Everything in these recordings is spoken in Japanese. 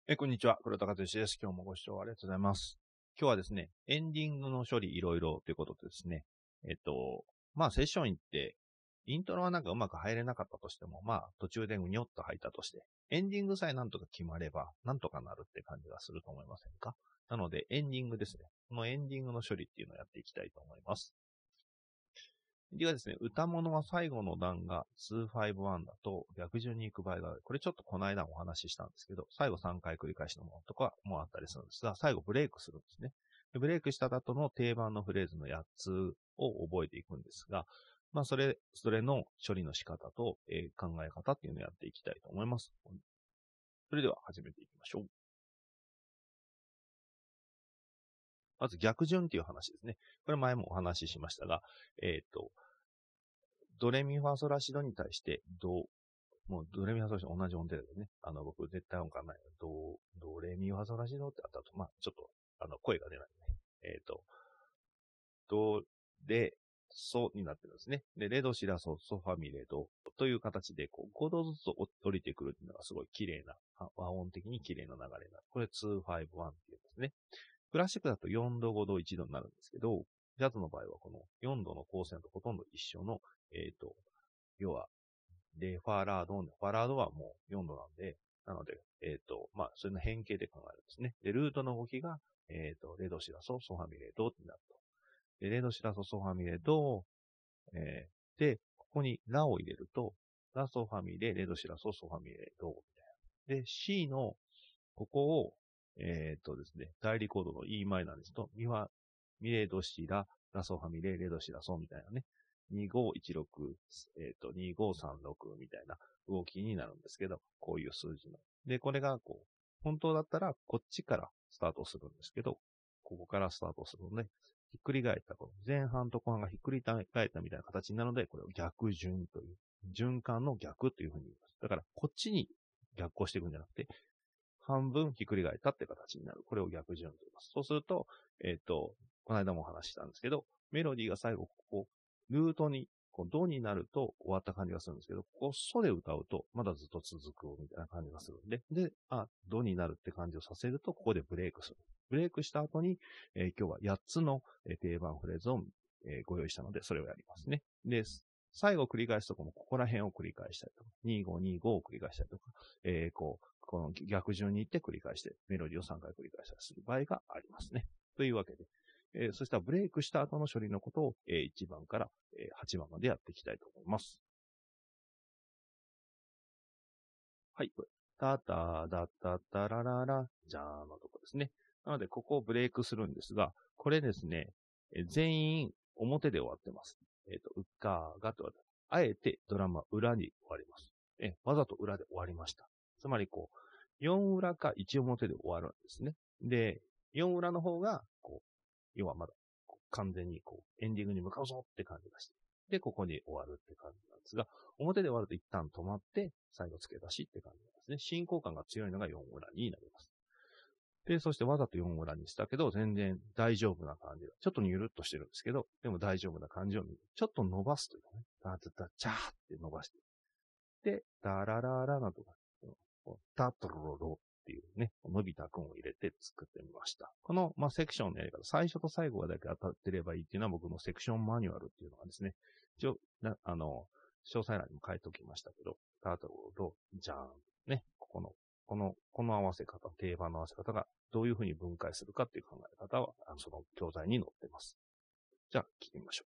こんにちは。黒田和之です。今日もご視聴ありがとうございます。今日はですね、エンディングの処理いろいろということでですね、セッション行って、イントロはなんかうまく入れなかったとしても、途中でうにょっと入ったとして、エンディングさえなんとか決まれば、なんとかなるって感じがすると思いませんか？なので、エンディングですね。このエンディングの処理っていうのをやっていきたいと思います。ではですね、歌物は最後の段が251だと逆順に行く場合がある。これちょっとこの間もお話ししたんですけど、最後3回繰り返しのものとかもあったりするんですが、最後ブレイクするんですね。でブレイクした後の定番のフレーズの8つを覚えていくんですが、それの処理の仕方と、考え方っていうのをやっていきたいと思います。それでは始めていきましょう。まず逆順っていう話ですね。これ前もお話ししましたが、ドレミファソラシドに対してもうドレミファソラシド同じ音程だけどね。僕絶対音感ない。ドレミファソラシドってあったと、ちょっと、声が出ないね。ドレ、ソになってるんですね。で、レド、シラ、ソ、ソファミレ、ドという形で、5度ずつ降りてくるっていうのがすごい綺麗な、和音的に綺麗な流れになる。これ251っていうんですね。クラシックだと4度、5度、1度になるんですけど、ジャズの場合はこの4度の光線とほとんど一緒の、要は、で、ファラードはもう4度なんで、なので、それの変形で考えるんですね。で、ルートの動きが、レドシラソ、ソファミレドになると。で、レドシラソ、ソファミレド、で、ここにラを入れると、ラソファミレ、レドシラソ、ソファミレド、みたいな。で、C の、ここを、ですね、代理コードの E マイナーですと、ミレドシラ、ラソファミレ、レドシラソみたいなね、2516、2536みたいな動きになるんですけど、こういう数字の。で、これが本当だったらこっちからスタートするんですけど、ここからスタートするので、ひっくり返った、前半と後半がひっくり返ったみたいな形になるので、これを逆順という、循環の逆というふうに言います。だから、こっちに逆行していくんじゃなくて、半分ひっくり返ったって形になる。これを逆順と言います。そうすると、この間もお話ししたんですけど、メロディーが最後、ルートに、ドになると終わった感じがするんですけど、ソで歌うと、まだずっと続くみたいな感じがするんで、ドになるって感じをさせると、ここでブレイクする。ブレイクした後に、今日は8つの定番フレーズを、ご用意したので、それをやりますね。で、最後繰り返すとここら辺を繰り返したりとか、2525を繰り返したりとか、この逆順に行って繰り返して、メロディーを3回繰り返したりする場合がありますね。というわけで、そしたらブレイクした後の処理のことを、1番から、8番までやっていきたいと思います。はい、これ。タタダタタラララ、ジャーのとこですね。なので、ここをブレイクするんですが、これですね、全員表で終わってます。うっかーがと言われた。あえてドラマ裏に終わります。わざと裏で終わりました。つまり4裏か1表で終わるんですね。で、4裏の方が、要はまだ、完全にエンディングに向かうぞって感じがして。で、ここに終わるって感じなんですが、表で終わると一旦止まって、最後付け出しって感じなんですね。進行感が強いのが4裏になります。で、そしてわざと4裏にしたけど、全然大丈夫な感じが。ちょっとニュルっとしてるんですけど、でも大丈夫な感じをちょっと伸ばすというかね。チャーって伸ばして。で、ダラララなどが、タトロロっていうね、伸びた君を入れて作ってみました。この、セクションのやり方、最初と最後だけ当たってればいいっていうのは僕のセクションマニュアルっていうのがですね、一応、詳細欄にも書いておきましたけど、タトロロ、ジャーン、ね、この合わせ方、定番の合わせ方がどういうふうに分解するかっていう考え方は、その教材に載ってます。じゃあ、聞いてみましょう。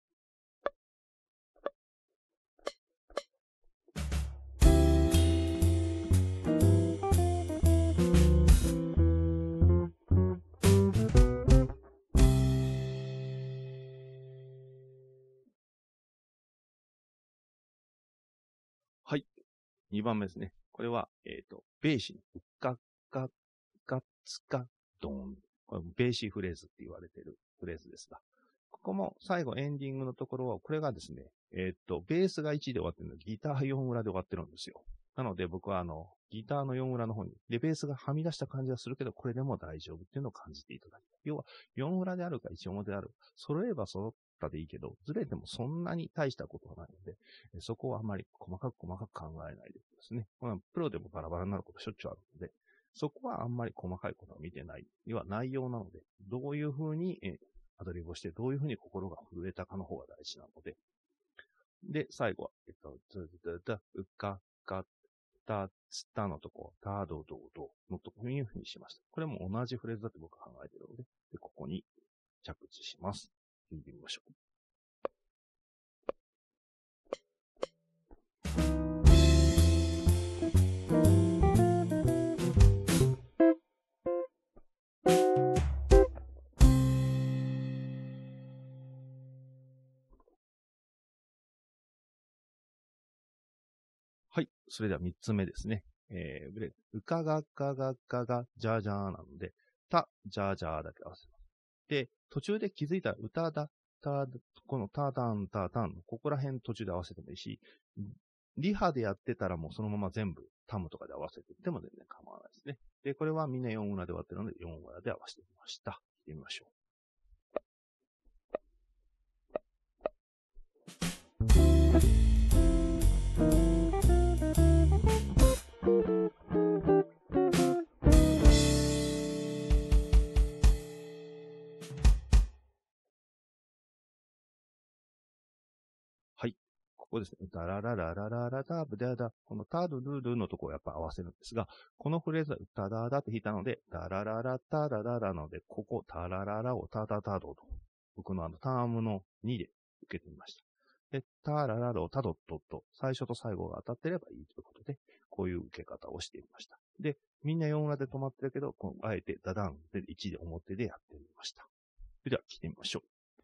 はい。2番目ですね。これは、ベーシに、うっかっか、かつか、ドーン。これベーシフレーズって言われているフレーズですが、ここも最後エンディングのところは、これがですね、ベースが1で終わってるので、ギター4裏で終わってるんですよ。なので僕はギターの4裏の方に、で、ベースがはみ出した感じがするけど、これでも大丈夫っていうのを感じていただきたい。要は、4裏であるか1表である。揃えば揃ったでいいけど、ずれてもそんなに大したことはないので、そこはあまり細かく考えないでですね。プロでもバラバラになることしょっちゅうあるので、 そこはあんまり細かいことは見てない。要は内容なので、どういうふうにアドリブをして、どういうふうに心が震えたかの方が大事なので。で、最後は、うか、か、た、つたのとこ、た、ど、ど、どのとこいうふうにしました。これも同じフレーズだって僕は考えているので、でここに着地します。聞いてみましょう。はい。それでは3つ目ですね。うかがかがかがじゃじゃーなので、た、じゃじゃーだけ合わせます。で、途中で気づいたら歌だ、このタタン、タタン、ここら辺途中で合わせてもいいし、リハでやってたらもうそのまま全部タムとかで合わせていっても全然構わないですね。で、これはみんな4裏で終わってるので4裏で合わせてみました。聞いてみましょう。はい。ここですね。ダララララララダブダダ。このタドルルのところをやっぱ合わせるんですが、このフレーズはタダダって弾いたので、ダラララタダダダなので、ここタラララをタタタドと。僕のタームの2で受けてみました。で、タラララをタドットと、最初と最後が当たってればいいということで、こういう受け方をしてみました。で、みんな4裏で止まってるけど、あえてダダンで1で表でやってみました。それでは聞いてみましょう。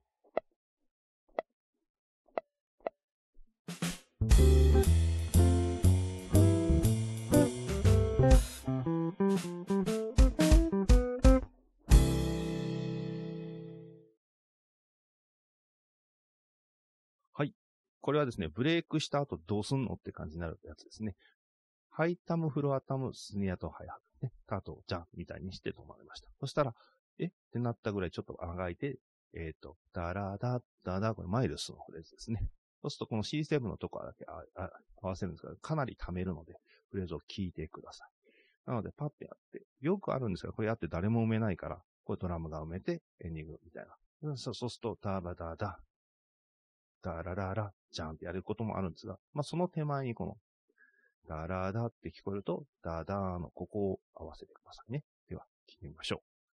はい。これはですね、ブレイクした後どうすんのって感じになるやつですね。ハイタム、フロアタム、スネアとハイハットね。タとジャンみたいにして止まりました。そしたら、ってなったぐらいちょっとあがいて、ダラダダダ、これマイルスのフレーズですね。そうするとこの C7 のところだけ合わせるんですが、かなり貯めるので、フレーズを聞いてください。なので、パッてやって、よくあるんですが、これやって誰も埋めないから、これドラムが埋めて、エンディングみたいな。そうすると、ダラダダ、ダラララ、ジャンってやることもあるんですが、まあ、その手前にこの、ダラダって聞こえると、ダダーのここを合わせてくださいね。では、聞いてみましょう。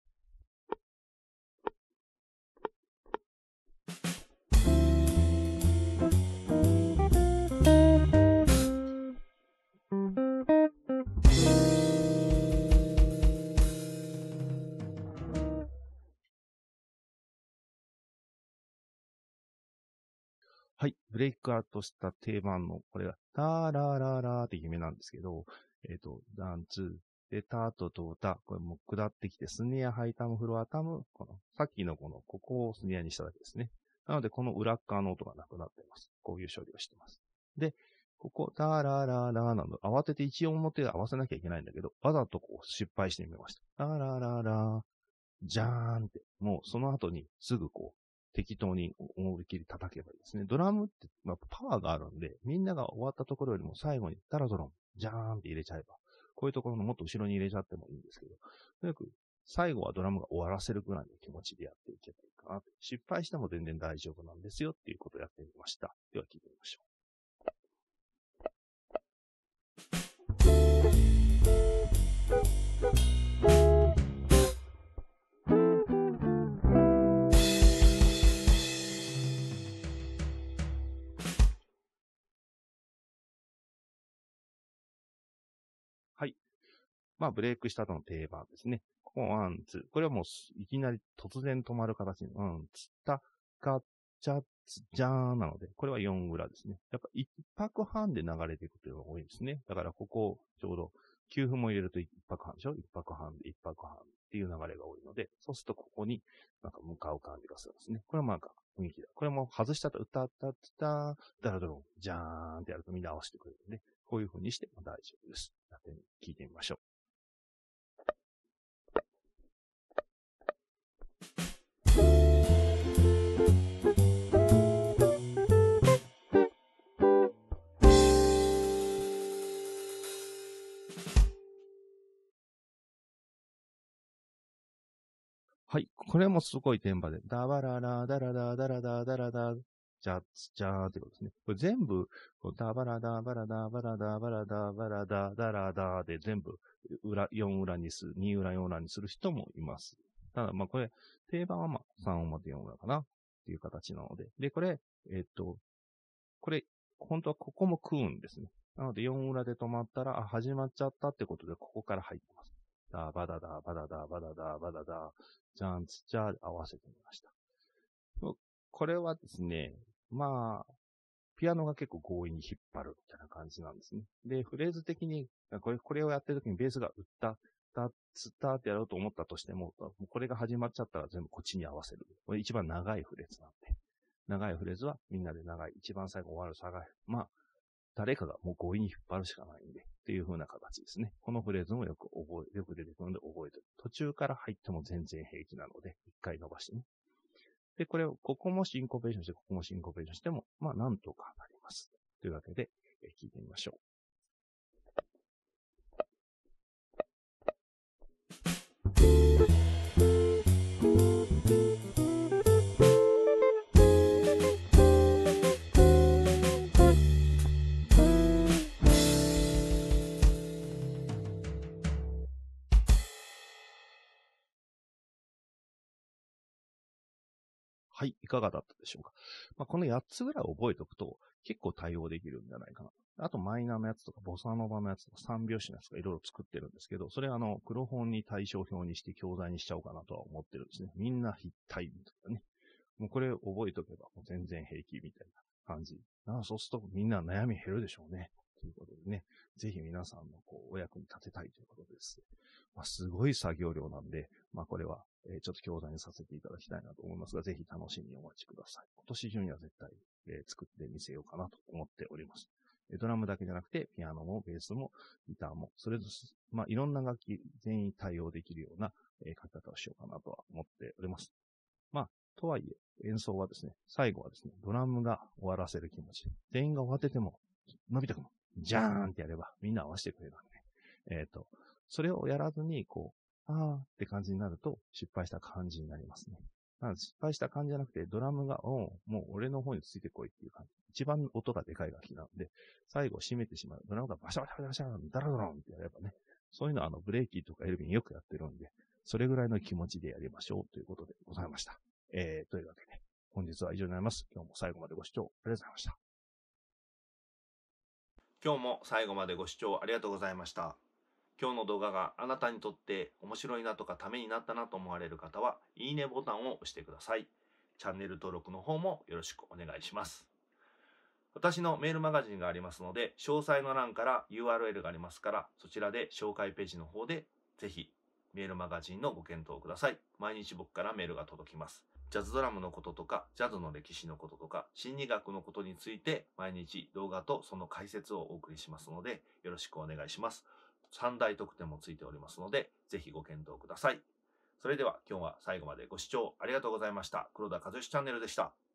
はい。ブレイクアウトした定番の、これが、タラララって夢なんですけど、ダンツー、で、タととタ、これも下ってきて、スネア、ハイタム、フロアタム、さっきのここをスネアにしただけですね。なので、この裏側の音がなくなっています。こういう処理をしています。で、ここ、タラララなの、慌てて一音表で合わせなきゃいけないんだけど、わざと失敗してみました。タラララ、じゃーんって、もうその後にすぐ適当に思い切り叩けばいいですね。ドラムって、パワーがあるんで、みんなが終わったところよりも最後にダラドロン、ジャーンって入れちゃえば、こういうところのもっと後ろに入れちゃってもいいんですけど、とにかく最後はドラムが終わらせるぐらいの気持ちでやっていけばいいかなと。失敗しても全然大丈夫なんですよっていうことをやってみました。では聞いてみましょう。はい。ブレイクした後の定番ですね。ここ、ワン、ツー。これはもう、いきなり突然止まる形に、つった、か、ちゃ、つ、じゃーんなので、これは4裏ですね。やっぱ1拍半で流れていくというのが多いですね。だからここ、ちょうど、9分も入れると1拍半でしょ ?1 拍半で1拍半っていう流れが多いので、そうするとここに向かう感じがするんですね。これは雰囲気だ。これも外したと歌ったつた、ダラドロン、じゃーんってやるとみんな合わせてくれるんで、こういう風にしても大丈夫です。聞いてみましょう。 はい。これもすごいテンパで、ダバララダラダダラダダラダ、ジャッツジャーンってことですね。これ全部、ダバラダバラダバラダバラダバラダダラダで全部4裏にする、2裏4裏にする人もいます。ただ、これ、定番は3表4裏かなっていう形なので。で、これ、これ、本当はここも食うんですね。なので4裏で止まったら、始まっちゃったってことで、ここから入ってます。ダバダダバダダバダダバダダ、ジャンツジャーで合わせてみました。これはですね、ピアノが結構強引に引っ張るみたいな感じなんですね。で、フレーズ的に、これをやってる時にベースが打った、つったってやろうと思ったとしても、これが始まっちゃったら全部こっちに合わせる。これ一番長いフレーズなんで。長いフレーズはみんなで長い。一番最後終わる長い。誰かがもう強引に引っ張るしかないんで、っていう風な形ですね。このフレーズもよく出てくるので覚えてる。途中から入っても全然平気なので、一回伸ばしてね。で、ここもシンコペーションして、ここもシンコペーションしても、なんとかなります。というわけで、聞いてみましょう。はい、いかがだったでしょうか。この8つぐらい覚えておくと結構対応できるんじゃないかな。あとマイナーのやつとかボサノバのやつとか3拍子のやつとかいろいろ作ってるんですけど、それ黒本に対照表にして教材にしちゃおうかなとは思ってるんですね。みんな筆体とかね。もうこれ覚えとけばもう全然平気みたいな感じ。そうするとみんな悩み減るでしょうね。ということでね、ぜひ皆さんのお役に立てたいということです。すごい作業量なんで、これは、ちょっと教材にさせていただきたいなと思いますが、ぜひ楽しみにお待ちください。今年中には絶対、作ってみせようかなと思っております。ドラムだけじゃなくて、ピアノもベースもギターも、それぞれ、いろんな楽器全員対応できるような、書き方をしようかなとは思っております。とはいえ、演奏はですね、最後はですね、ドラムが終わらせる気持ち。全員が終わってても、のび太くん、ジャーンってやれば、みんな合わせてくれるんで、それをやらずに、あーって感じになると、失敗した感じになりますね。失敗した感じじゃなくて、ドラムが、もう俺の方についてこいっていう感じ。一番音がでかい楽器なので、最後締めてしまう。ドラムがバシャバシャバシャバシャ、ダラダランってやればね、そういうのはブレーキとかエルビンよくやってるんで、それぐらいの気持ちでやりましょうということでございました。というわけで、本日は以上になります。今日も最後までご視聴ありがとうございました。 今日も最後までご視聴ありがとうございました。今日の動画があなたにとって面白いなとかためになったなと思われる方は、いいねボタンを押してください。チャンネル登録の方もよろしくお願いします。私のメールマガジンがありますので、詳細の欄から URL がありますから、そちらで紹介ページの方でぜひメールマガジンのご検討ください。毎日僕からメールが届きます。ジャズドラムのこととか、ジャズの歴史のこととか、心理学のことについて毎日動画とその解説をお送りしますので、よろしくお願いします。3大特典もついておりますので、ぜひご検討ください。それでは今日は最後までご視聴ありがとうございました。黒田和義チャンネルでした。